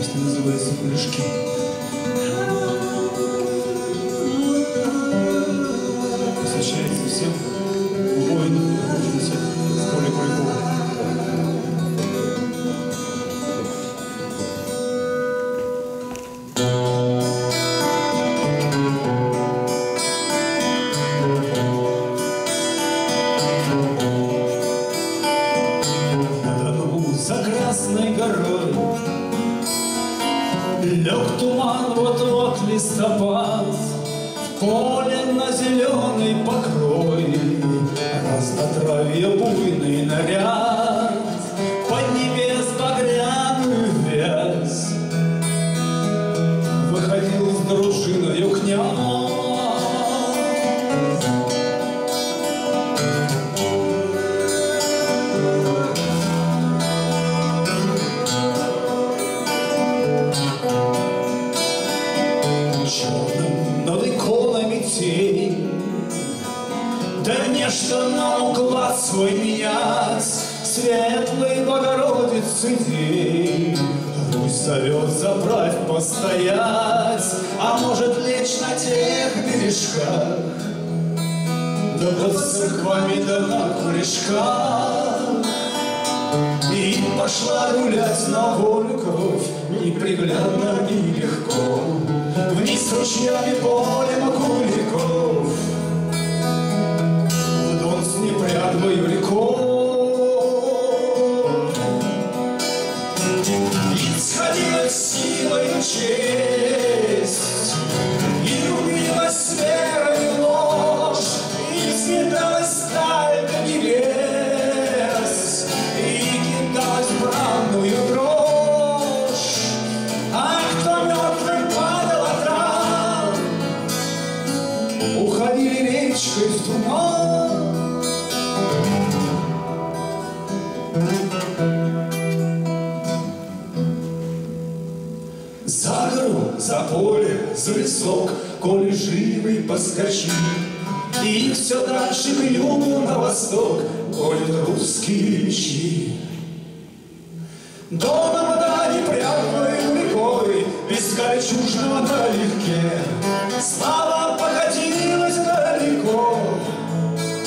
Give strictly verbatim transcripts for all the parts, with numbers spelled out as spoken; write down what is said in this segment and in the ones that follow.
Песня называется «Кулешки». Посвящается всем воинам, вернувшимся с поля Куликова. За Красной горой лег туман, вот-вот листопад, в поле на зеленый покрой разнотравье буйный наряд, под небес багряную вязь выходил с дружиною князь. Черным над иконами тень, да нечто на уклад свой менять, светлой Богородицы день. Русь зовет забрать, постоять, а может лечь на тех бережках, да под церквами, да на кулешках. И пошла гулять на Вольков, неприглядно и легко, вниз ручьями полем Куликов, в Дон с непрядвою рекой. И сходила силою честь, и убилась верою ложь, и сметалась сталь до небес, и кидалась в бранную дрожь. А кто мертвым падал от ран, уходили речкой в туман. За гору, за поле, за лесок, коли живый поскочи, и все дальше к югу на восток колют русские мечи. Доном вода непрядной рекой, без кольчужного налегке, слава покатилась далеко.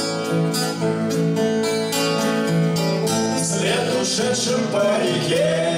Вслед ушедшим по реке